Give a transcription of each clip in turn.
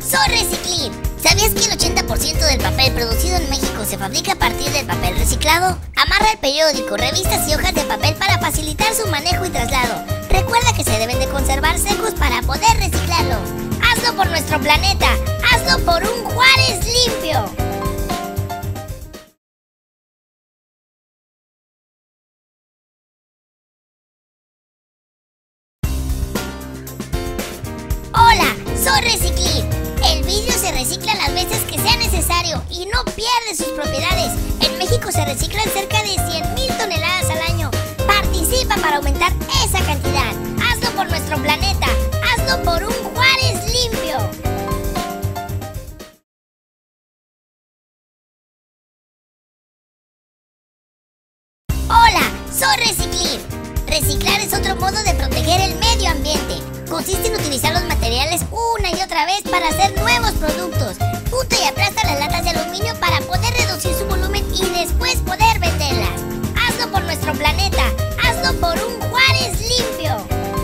soy Reciclin. ¿Sabías que el 80% del papel producido en México se fabrica a partir del papel reciclado? Amarra el periódico, revistas y hojas de papel para facilitar su manejo y traslado. Recuerda que se deben de conservar secos para poder reciclarlos. Hazlo por nuestro planeta, hazlo por un Juárez limpio. Hola, soy Reciclin. El vidrio se recicla las veces que sea necesario y no pierde sus propiedades. En México se reciclan cerca de 100,000 toneladas al año. Participa para aumentar esa cantidad. Hazlo por nuestro planeta, hazlo por un Juárez limpio. Hola, soy Reciclin. Reciclar es otro modo de proteger el medio ambiente. Consiste en utilizar los materiales una y otra vez para hacer nuevos productos. Junta y aplasta las latas de aluminio para poder reducir su volumen y después poder venderlas. Hazlo por nuestro planeta, hazlo por un Juárez limpio.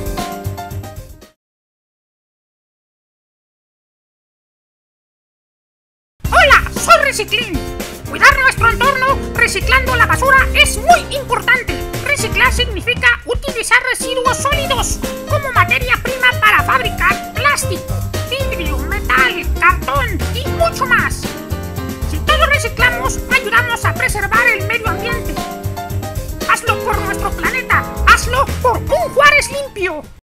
¡Hola! ¡Soy Reciclin! Cuidar nuestro entorno reciclando la basura es muy importante. Reciclar significa utilizar residuos sólidos como materia prima para fabricar plástico, vidrio, metal, cartón y mucho más. Si todos reciclamos, ayudamos a preservar el medio ambiente. Hazlo por nuestro planeta, hazlo por un Juárez limpio.